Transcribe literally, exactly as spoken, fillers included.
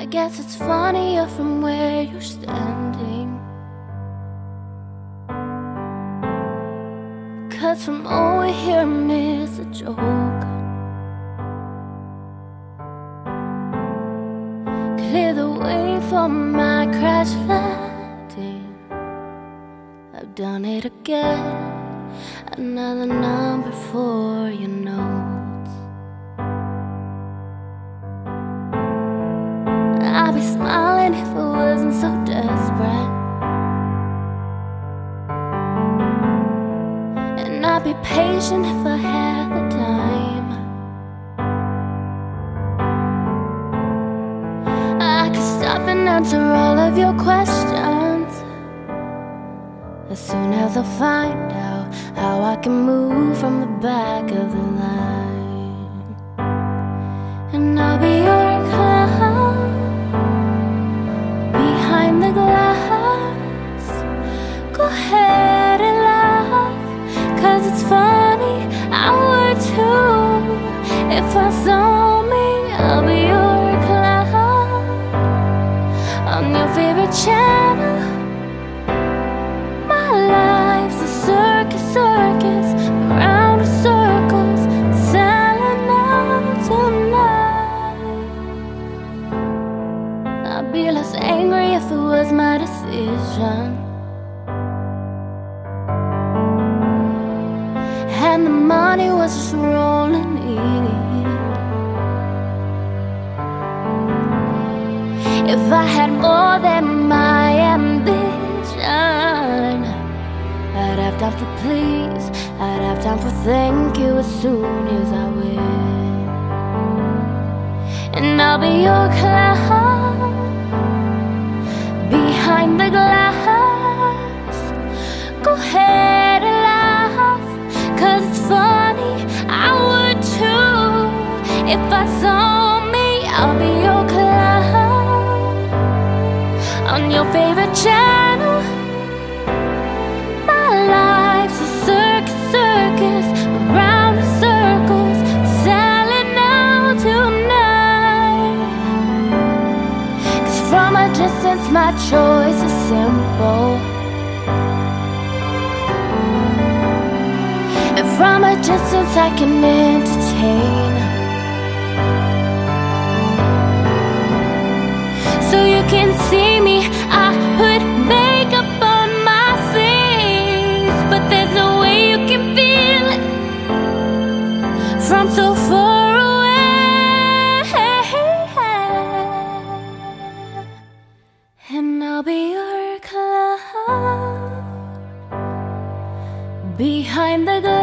I guess it's funnier from where you're standing, 'cause from over here it's a joke. Clear the way for my crash landing. I've done it again. Another number for your notes. I'd be smiling if I wasn't so desperate, and I'd be patient if I had the time. I could stop and answer all of your questions as soon as I find out how I can move from the back of the line. And I'll be your clown behind the glass. Go ahead and laugh, 'cause it's funny, I would too. If I saw me, I'll be your clown on your favorite channel. My life's a circus, circus, around in circles, selling out tonight. I'd be less angry if it was my decision, and the money was just rolling in. If I had more than my ambition, I'd have time for please, I'd have time for thank you as soon as I win. And I'll be your clown behind the glass. Go ahead and laugh, 'cause it's funny, I would too. If I saw me, I'll be your clown on your favorite channel. My life's a circus, circus, around in circles, selling out tonight. 'Cause from a distance my choice is simple, and from a distance I can entertain. So you can see me, I put makeup on my face, but there's no way you can feel it from so far away. And I'll be your clown behind the glass.